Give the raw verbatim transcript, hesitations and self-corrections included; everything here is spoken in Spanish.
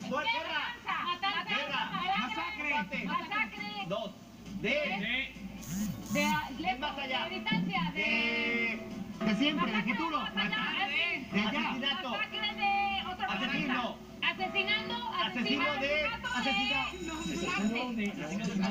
Guerra. Matanza. Guerra. Masacre. Masacre. Dos. De. De. De. Más allá. De distancia. De. De siempre, de futuro. Matar. De allá. Asesinato. Masacre de otro Asesino. Asesinando. Asesino de. Asesinato Asesino. de.